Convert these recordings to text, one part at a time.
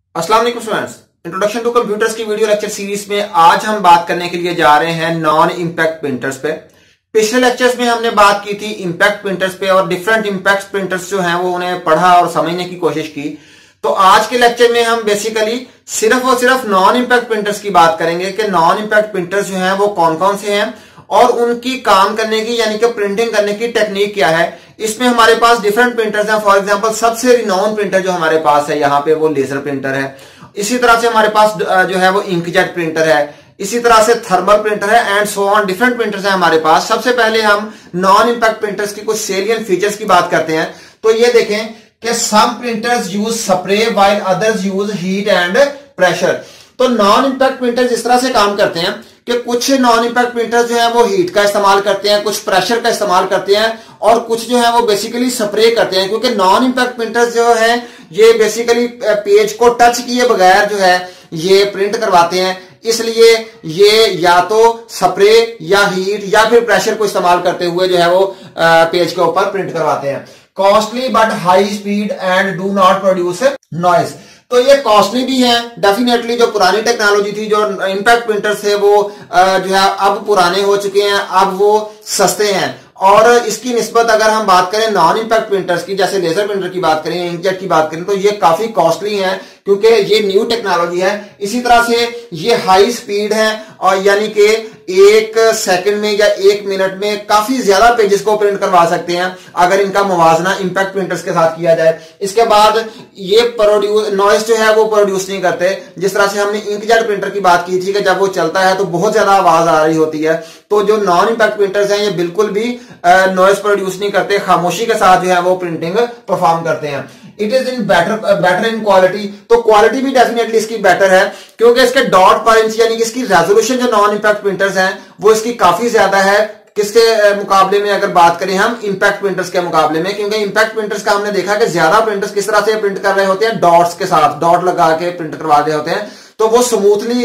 अस्सलाम वालेकुम students, introduction to computers की वीडियो लेक्चर सीरीज में आज हम बात करने के लिए जा रहे हैं नॉन इंपैक्ट प्रिंटर्स पे। पिछले लेक्चर्स में हमने बात की थी इंपैक्ट प्रिंटर्स पे और डिफरेंट इंपैक्ट प्रिंटर्स जो हैं वो उन्हें पढ़ा और समझने की कोशिश की। तो आज के लेक्चर में हम बेसिकली सिर्फ और सिर्फ नॉन इंपैक्ट प्रिंटर्स की बात करेंगे कि नॉन इंपैक्ट प्रिंटर्स जो हैं वो कौन कौन से हैं और उनकी काम करने की यानी कि प्रिंटिंग करने की टेक्निक क्या है। इसमें हमारे पास डिफरेंट प्रिंटर्स हैं। फॉर एग्जांपल सबसे रिनोन प्रिंटर जो हमारे पास है यहाँ पे वो लेजर प्रिंटर है। इसी तरह से हमारे पास जो है वो इंकजेट प्रिंटर है। इसी तरह से थर्मल प्रिंटर है and so on. Different printers हैं हमारे पास। सबसे पहले हम नॉन इंपैक्ट प्रिंटर्स की कुछ सेलियंट फीचर्स की बात करते हैं। तो ये देखें कि some printers use spray while others use heat and pressure. तो नॉन इंपैक्ट प्रिंटर्स इस तरह से काम करते हैं कि कुछ नॉन इंपैक्ट प्रिंटर्स जो है वो हीट का इस्तेमाल करते हैं, कुछ प्रेशर का इस्तेमाल करते हैं और कुछ जो है वो बेसिकली स्प्रे करते हैं। क्योंकि नॉन इंपैक्ट प्रिंटर्स जो है ये बेसिकली पेज को टच किए बगैर जो है ये प्रिंट करवाते हैं, इसलिए ये या तो स्प्रे या हीट या फिर प्रेशर को इस्तेमाल करते हुए जो है वो पेज के ऊपर प्रिंट करवाते हैं। Costly but high speed and do not produce noise. तो ये कॉस्टली भी है डेफिनेटली। जो पुरानी टेक्नोलॉजी थी, जो इंपैक्ट प्रिंटर्स थे वो जो है अब पुराने हो चुके हैं, अब वो सस्ते हैं। और इसकी निस्बत अगर हम बात करें नॉन इंपैक्ट प्रिंटर्स की, जैसे लेजर प्रिंटर की बात करें, इंकजेट की बात करें, तो ये काफी कॉस्टली है क्योंकि ये न्यू टेक्नोलॉजी है। इसी तरह से ये हाई स्पीड है और यानी कि एक सेकंड में या एक मिनट में काफी ज्यादा पेजेस को प्रिंट करवा सकते हैं अगर इनका मुवाजना इंपैक्ट प्रिंटर्स के साथ किया जाए। इसके बाद ये नॉइस जो है वो प्रोड्यूस नहीं करते। जिस तरह से हमने इंकजेट प्रिंटर की बात की थी कि जब वो चलता है तो बहुत ज्यादा आवाज आ रही होती है, तो जो नॉन इंपैक्ट प्रिंटर्स हैं ये बिल्कुल भी नॉइस प्रोड्यूस नहीं करते, खामोशी के साथ जो है वो प्रिंटिंग परफॉर्म करते हैं। It is in better in quality. तो क्वालिटी भी डेफिनेटली इसकी बेटर है क्योंकि इसके डॉट पर इंच यानी कि इसकी रेजोल्यूशन जो नॉन इंपैक्ट प्रिंटर्स हैं वो इसकी काफी ज्यादा है। किसके मुकाबले में अगर बात करें हम इंपैक्ट प्रिंटर्स के मुकाबले में, क्योंकि इंपैक्ट प्रिंटर्स का हमने देखा कि ज्यादा प्रिंटर्स किस तरह से प्रिंट कर रहे होते हैं, डॉट्स के साथ, डॉट लगा के प्रिंट करवा रहे होते हैं। तो वो स्मूथली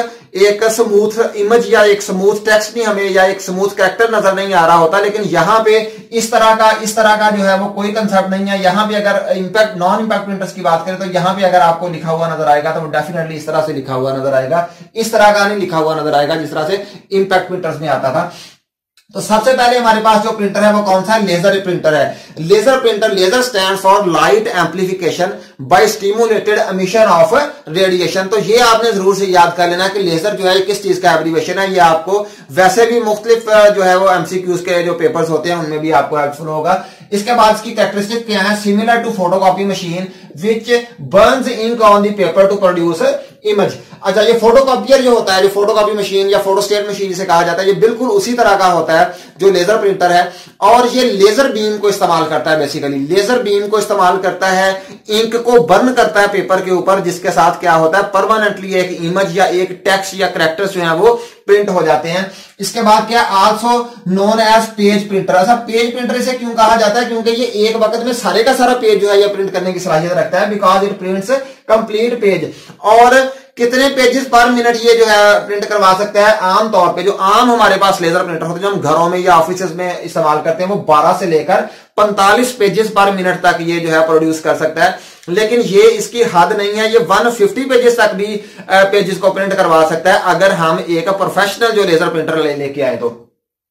एक स्मूथ इमेज या एक स्मूथ टेक्स्ट नहीं हमें या एक स्मूथ कैरेक्टर नजर नहीं आ रहा होता। लेकिन यहाँ पे इस तरह का जो है वो कोई कंसेप्ट नहीं है। यहाँ पे अगर इंपैक्ट नॉन इंपैक्ट प्रिंटर्स की बात करें तो यहाँ पे अगर आपको लिखा हुआ नजर आएगा तो वो डेफिनेटली इस तरह से लिखा हुआ नजर आएगा, इस तरह का नहीं लिखा हुआ नजर आएगा जिस तरह से इंपैक्ट प्रिंटर्स में आता था। तो सबसे पहले हमारे पास जो प्रिंटर है वो कौन सा है? लेजर प्रिंटर है। Laser printer, laser stand for light amplification by stimulated emission of radiation. तो ये आपने जरूर से याद कर लेना कि लेजर जो है किस चीज का एब्रीविएशन है। ये आपको वैसे भी मुख्तलिफ जो है वो एमसीक्यूज के जो पेपर्स होते हैं उनमें भी आपको हेल्पफुल होगा। इसके बाद इसकी कैरेक्टरिस्टिक क्या है? Similar to photocopy machine which burns ink on the paper to produce image. अच्छा, ये फोटोकॉपियर जो होता है, जो फोटोकॉपी मशीन या फोटोस्टेट मशीन जिसे कहा जाता है, ये बिल्कुल उसी तरह का होता है जो लेजर प्रिंटर है और ये लेजर बीम को इस्तेमाल करता है। बेसिकली लेजर बीम को इस्तेमाल करता है, इंक को बर्न करता है पेपर के ऊपर, जिसके साथ क्या होता है परमानेंटली एक इमेज या एक टेक्स्ट या कैरेक्टर्स जो है वो प्रिंट हो जाते हैं। इसके बाद क्या, also known as page printer. ऐसा पेज प्रिंटर इसे क्यों कहा जाता है? क्योंकि ये एक वक्त में सारे का सारा पेज जो है ये प्रिंट करने की सलाहियत रखता है, because it prints complete page. और कितने पेजेस पर मिनट ये जो है प्रिंट करवा सकता है? आमतौर पे जो आम हमारे पास लेजर प्रिंटर होते हैं जो हम घरों में या ऑफिस में इस्तेमाल करते हैं वो 12 से लेकर 45 पेजेस पर मिनट तक ये जो है प्रोड्यूस कर सकता है। लेकिन ये इसकी हद नहीं है, ये 150 पेजेस तक भी पेजेस को प्रिंट करवा सकता है अगर हम एक प्रोफेशनल जो लेजर प्रिंटर लेके आए तो।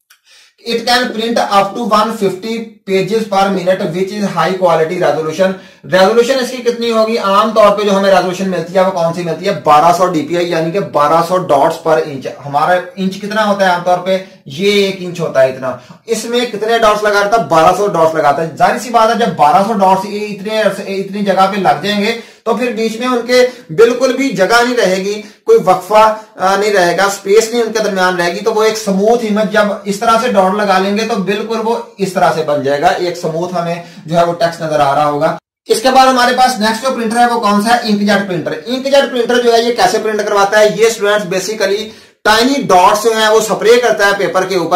It can print up to 150 pages per minute which is high quality resolution. Resolution इसकी कितनी होगी? आमतौर पे जो हमें रेजोल्यूशन मिलती है वो कौन सी मिलती है? 1200 डीपीआई यानी कि 1200 डॉट्स पर इंच। हमारा इंच कितना होता है आमतौर पे? ये 1 इंच होता है इतना। इसमें कितने डॉट्स लगा रहा था? 1200 डॉट्स लगाता है। जाहिर सी बात है जब 1200 डॉट्स इतनी जगह पे लग जाएंगे तो फिर बीच में उनके बिल्कुल भी जगह नहीं रहेगी, कोई वक्फा नहीं रहेगा, स्पेस नहीं उनके दरमियान रहेगी। तो वो एक स्मूथ इमेज जब इस तरह से डॉट लगा लेंगे तो बिल्कुल वो इस तरह से बन जाएगा, एक स्मूथ हमें जो है वो टेक्स्ट नजर आ रहा होगा। इसके बाद हमारे पास नेक्स्ट जो प्रिंटर है वो कौन सा है? Inkjet printer. इंकजेट प्रिंटर जो है ये कैसे प्रिंट करवाता है? ये स्टूडेंट्स बेसिकली टाइनी डॉट्स जो है वो स्प्रे करता है पेपर के ऊपर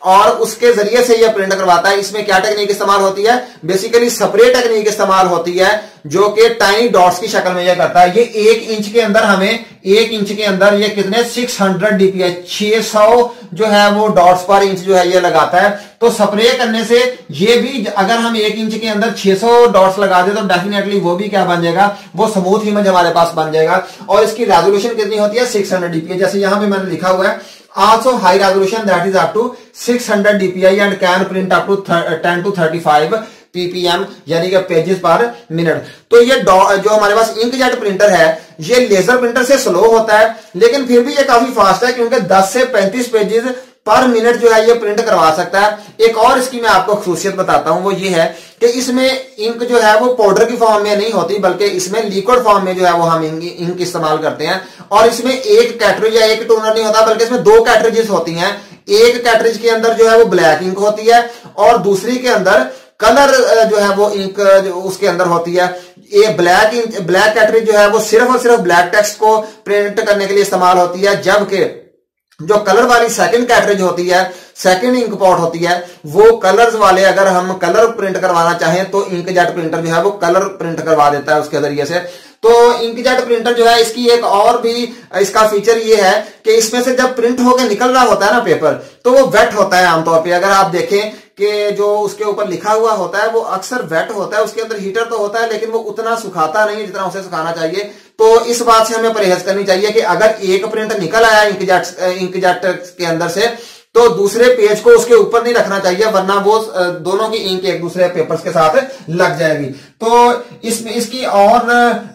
और उसके जरिए से यह प्रिंट करवाता है। इसमें क्या टेक्निक इस्तेमाल होती है? बेसिकली स्प्रे टेक्निक इस्तेमाल होती है, जो कि टाइनी डॉट्स की शक्ल में यह करता है। ये 1 इंच के अंदर हमें 1 इंच के अंदर ये कितने 600 डीपीआई 600 जो है वो डॉट्स पर इंच जो है ये लगाता है। तो स्प्रे करने से ये भी, अगर हम 1 इंच के अंदर 600 डॉट्स लगा दे तो डेफिनेटली वो भी क्या बन जाएगा, वो स्मूथ इमेज हमारे पास बन जाएगा। और इसकी रेजोल्यूशन कितनी होती है? 600 डीपीआई। जैसे यहां पे मैंने लिखा हुआ है also high resolution that is up to 600 dpi and can print up to 10 to 35 ppm यानी कि पेजेस पर मिनट। तो ये जो हमारे पास इंकजेट प्रिंटर है ये लेजर प्रिंटर से स्लो होता है, लेकिन फिर भी ये काफी फास्ट है, क्योंकि 10 से 35 पेजेस पर मिनट जो है ये प्रिंट करवा सकता है। एक और इसकी मैं आपको खासियत बताता हूं, वो ये है कि इसमें इंक जो है वो पाउडर की फॉर्म में नहीं होती, बल्कि इसमें लिक्विड फॉर्म में जो है वो हम इंक इस्तेमाल करते हैं। और इसमें एक कैटरेज या एक टोनर नहीं होता, बल्कि इसमें 2 कैटरेजेस होती हैं। एक कैटरेज के अंदर जो है वो ब्लैक इंक होती है और दूसरी के अंदर कलर जो है वो इंक उसके अंदर होती है। ये ब्लैक कैटरेज जो है वो सिर्फ और सिर्फ ब्लैक टेक्स्ट को प्रिंट करने के लिए इस्तेमाल होती है, जबकि जो कलर वाली सेकंड कैटरेज होती है, सेकंड इंक पॉट होती है, वो कलर्स वाले, अगर हम कलर प्रिंट करवाना चाहें तो इंकजेट प्रिंटर जो है वो कलर प्रिंट करवा देता है उसके जरिए से। तो इंकजेट प्रिंटर जो है इसकी एक और भी इसका फीचर ये है कि इसमें से जब प्रिंट होकर निकल रहा होता है ना पेपर, तो वो वेट होता है आमतौर पे। अगर आप देखें कि जो उसके ऊपर लिखा हुआ होता है वो अक्सर वेट होता है, उसके अंदर हीटर तो होता है लेकिन वो उतना सुखाता नहीं है जितना उसे सुखाना चाहिए। तो इस बात से हमें परहेज करनी चाहिए कि अगर एक प्रिंट निकल आया इंकजेट के अंदर से, तो दूसरे पेज को उसके ऊपर नहीं रखना चाहिए, वरना वो दोनों की इंक एक दूसरे पेपर्स के साथ लग जाएगी। तो इसमें इसकी और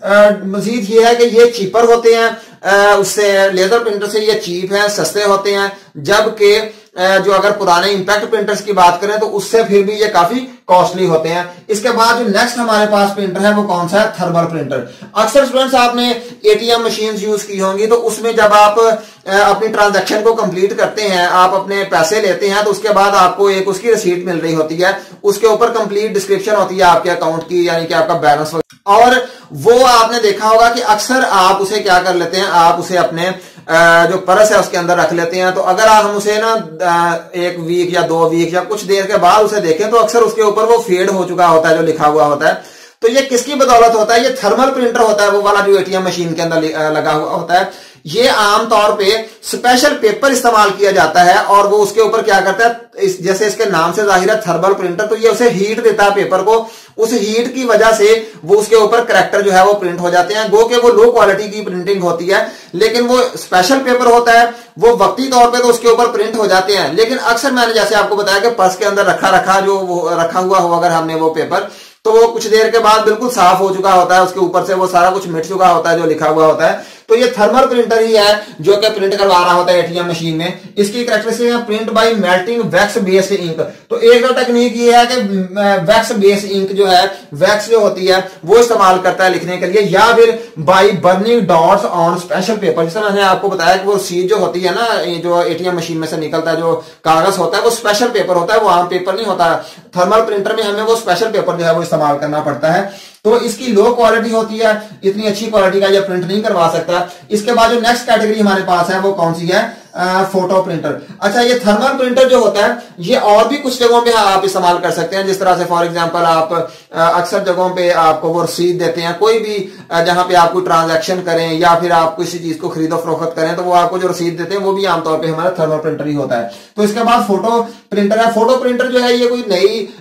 मजीद ये है कि ये चीपर होते हैं, उससे लेजर प्रिंटर से ये चीप है, सस्ते होते हैं। जबकि जो अगर पुराने इंपैक्ट प्रिंटर्स की बात करें तो उससे फिर भी ये काफी कॉस्टली होते हैं। इसके बाद जो नेक्स्ट हमारे पास प्रिंटर है वो कौन सा है? Thermal printer. अक्सर स्टूडेंट्स आपने एटीएम मशीन यूज की होंगी, तो उसमें जब आप अपनी ट्रांजैक्शन को कंप्लीट करते हैं, आप अपने पैसे लेते हैं, तो उसके बाद आपको एक उसकी रिसीट मिल रही होती है, उसके ऊपर कंप्लीट डिस्क्रिप्शन होती है आपके अकाउंट की, यानी कि आपका बैलेंस। और वो आपने देखा होगा कि अक्सर आप उसे क्या कर लेते हैं, आप उसे अपने जो पर्स है उसके अंदर रख लेते हैं। तो अगर हम उसे ना 1 वीक या 2 वीक या कुछ देर के बाद उसे देखें तो अक्सर उसके ऊपर वो फेड हो चुका होता है जो लिखा हुआ होता है। तो ये किसकी बदौलत होता है? ये थर्मल प्रिंटर होता है, वो वाला जो एटीएम मशीन के अंदर लगा हुआ होता है। ये आमतौर पे स्पेशल पेपर इस्तेमाल किया जाता है और वो उसके ऊपर क्या करता है, जैसे इसके नाम से जाहिर है थर्मल प्रिंटर, तो ये उसे हीट देता है पेपर को। उस हीट की वजह से वो उसके ऊपर करैक्टर जो है वो प्रिंट हो जाते हैं। गो के वो लो क्वालिटी की प्रिंटिंग होती है, लेकिन वो स्पेशल पेपर होता है, वो वक्ती तौर पे तो उसके ऊपर प्रिंट हो जाते हैं। लेकिन अक्सर मैंने जैसे आपको बताया कि पर्स के अंदर रखा जो वो रखा हुआ हो अगर हमने वो पेपर, तो वो कुछ देर के बाद बिल्कुल साफ हो चुका होता है, उसके ऊपर से वो सारा कुछ मिट चुका होता है जो लिखा हुआ होता है। तो ये थर्मल प्रिंटर ही है जो कि प्रिंट करवा रहा होता है एटीएम मशीन में। इसकी कैरेक्टरिस्टिक है print by melting wax based ink. तो एक और टेक्निक ये है कि वैक्स बेस्ड इंक जो है, वैक्स जो होती है वो इस्तेमाल करता है लिखने के लिए, या फिर by burning dots on special paper. जैसे मैंने आपको बताया कि वो सीट जो होती है ना, जो एटीएम मशीन में से निकलता है जो कागज होता है, वो स्पेशल पेपर होता है, वो आम पेपर नहीं होता। थर्मल प्रिंटर में हमें वो स्पेशल पेपर जो है वो इस्तेमाल करना पड़ता है। तो इसकी लो क्वालिटी होती है, इतनी अच्छी क्वालिटी का ये प्रिंट नहीं करवा सकता। इसके बाद जो नेक्स्ट कैटेगरी हमारे पास है वो कौन सी है? Photo printer. अच्छा, ये थर्मल प्रिंटर जो होता है ये और भी कुछ जगहों पे आप इस्तेमाल कर सकते हैं। जिस तरह से फॉर एग्जांपल आप अक्सर जगहों पे आपको वो रसीद देते हैं, कोई भी जहां पे आप कोई ट्रांजैक्शन करें या फिर आप किसी चीज को खरीदो फरोख्त करें, तो वो आपको जो रसीद देते हैं वो भी आमतौर पे हमारा थर्मल प्रिंटर ही होता है। तो इसके बाद फोटो प्रिंटर है। फोटो प्रिंटर जो है ये कोई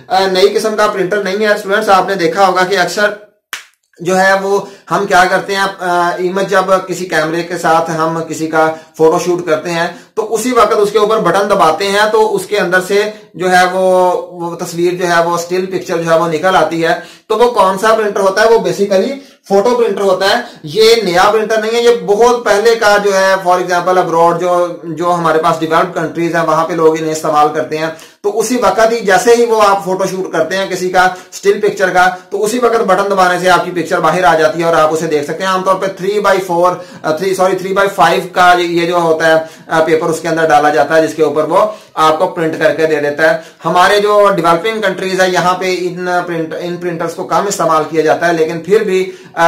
नई किस्म का प्रिंटर नहीं है स्टूडेंट्स। आपने देखा होगा कि अक्सर जो है वो हम क्या करते हैं, इमेज जब किसी कैमरे के साथ हम किसी का फोटो शूट करते हैं तो उसी वक्त उसके ऊपर बटन दबाते हैं तो उसके अंदर से जो है वो तस्वीर जो है वो स्टिल पिक्चर जो है वो निकल आती है। तो वो कौन सा प्रिंटर होता है? वो बेसिकली फोटो प्रिंटर होता है। ये नया प्रिंटर नहीं है, ये बहुत पहले का जो है, फॉर एग्जांपल अब्रॉड जो हमारे पास डेवलप्ड कंट्रीज हैं वहां पे लोग इन्हें इस्तेमाल करते हैं। तो उसी वक्त ही जैसे ही वो आप फोटो शूट करते हैं किसी का स्टिल पिक्चर का, तो उसी वक्त बटन दबाने से आपकी पिक्चर बाहर आ जाती है और आप उसे देख सकते हैं। आमतौर पर 3x5 का ये जो होता है पेपर उसके अंदर डाला जाता है जिसके ऊपर वो आपको प्रिंट करके दे देता है। हमारे जो डेवलपिंग कंट्रीज है यहाँ पे इन प्रिंटर्स को कम इस्तेमाल किया जाता है, लेकिन फिर भी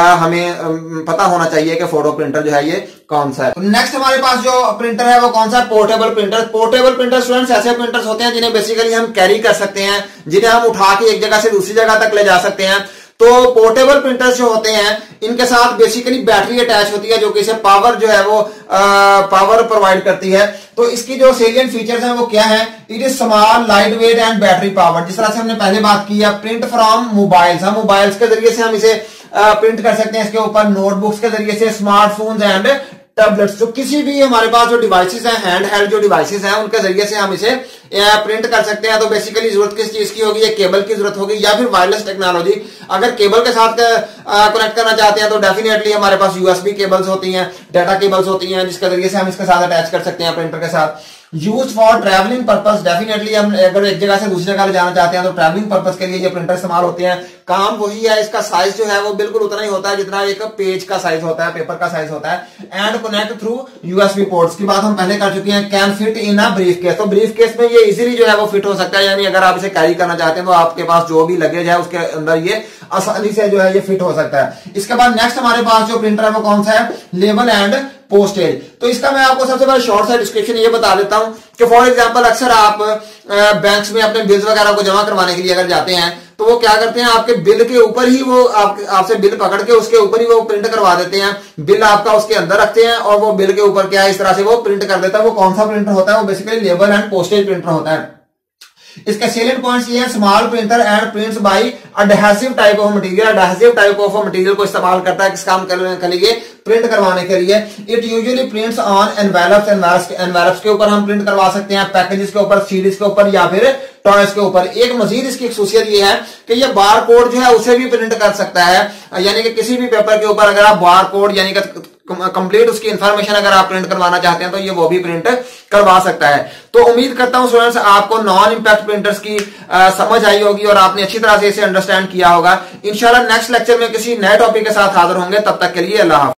हमें पता होना चाहिए कि फोटो प्रिंटर जो है ये कौन सा है। नेक्स्ट हमारे पास जो प्रिंटर है वो कौन सा है? Portable printer. Portable printer students ऐसे प्रिंटर्स होते हैं जिन्हें बेसिकली हम कैरी कर सकते हैं, जिन्हें हम उठा के एक जगह से दूसरी जगह तक ले जा सकते हैं। तो पोर्टेबल प्रिंटर्स जो होते हैं इनके साथ बेसिकली बैटरी अटैच होती है जो कि इसे पावर जो है वो पावर प्रोवाइड करती है। तो इसकी जो सेलिएंट फीचर्स हैं वो क्या है? It is small, light weight and battery power. जिस तरह से हमने पहले बात की है, प्रिंट फ्रॉम मोबाइल्स, हम मोबाइल्स के जरिए से हम इसे प्रिंट कर सकते हैं। इसके ऊपर नोटबुक्स के जरिए से, स्मार्टफोन्स एंड टैबलेट्स, जो किसी भी हमारे पास जो डिवाइसेस हैं, हैंड हेल्ड जो डिवाइसेस हैं, उनके जरिए से हम इसे प्रिंट कर सकते हैं। तो बेसिकली जरूरत किस चीज की होगी? ये केबल की जरूरत होगी या फिर वायरलेस टेक्नोलॉजी। अगर केबल के साथ कनेक्ट करना चाहते हैं तो डेफिनेटली हमारे पास यूएसबी केबल्स होती हैं, डाटा केबल्स होती हैं, जिसके जरिए से हम इसके साथ अटैच कर सकते हैं प्रिंटर के साथ। Use for travelling purpose, definitely हम अगर एक जगह से दूसरी जगह ले जाना चाहते हैं तो ट्रैवलिंग पर्पस के लिए ये प्रिंटर इस्तेमाल होते हैं। काम वही है, इसका साइज जो है वो बिल्कुल उतना ही होता है जितना एक पेज का साइज होता है, पेपर का साइज होता है। And connect through USB ports की बात हम पहले कर चुके हैं। Can fit in a briefcase, तो ब्रीफ केस में ये इजीली जो है वो फिट हो सकता है, यानी अगर आप इसे कैरी करना चाहते हैं तो आपके पास जो भी लगेज है उसके अंदर ये आसानी से जो है ये फिट हो सकता है। इसके बाद नेक्स्ट हमारे पास जो प्रिंटर है वो कौन सा है? Label and postage. तो इसका मैं आपको सबसे पहले शॉर्ट सा डिस्क्रिप्शन ये बता देता हूं कि फॉर एग्जांपल अक्सर आप बैंक्स में अपने बिल्स वगैरह को जमा करवाने के लिए अगर जाते हैं तो वो क्या करते हैं, आपके बिल के ऊपर ही वो आपसे बिल पकड़ के उसके ऊपर ही वो प्रिंट करवा देते हैं। बिल आपका उसके अंदर रखते हैं और वो बिल के ऊपर क्या है इस तरह से वो प्रिंट कर देता है। वो कौन सा प्रिंटर होता है? वो basically label and postage printer होता है। इसके सेलिएंट पॉइंट्स ये हैं, small printer and prints by adhesive type of material. Adhesive type of material को इस्तेमाल करता है किस काम करने के लिए? प्रिंट करवाने के लिए। It usually prints on envelopes, envelopes के ऊपर हम प्रिंट करवा सकते हैं, पैकेजेस के ऊपर, सीडीज के ऊपर या फिर टॉयज के ऊपर। एक मजीद इसकी खासियत ये है कि ये बार कोड जो है उसे भी प्रिंट कर सकता है, यानी कि किसी भी पेपर के ऊपर अगर आप बार कोड यानी कि कंप्लीट उसकी इंफॉर्मेशन अगर आप प्रिंट करवाना चाहते हैं तो ये वो भी प्रिंट करवा सकता है। तो उम्मीद करता हूं स्टूडेंट्स आपको नॉन इंपैक्ट प्रिंटर्स की समझ आई होगी और आपने अच्छी तरह से इसे अंडरस्टैंड किया होगा। इंशाल्लाह नेक्स्ट लेक्चर में किसी नए टॉपिक के साथ हाजिर होंगे, तब तक के लिए अल्लाह हाफ़िज़।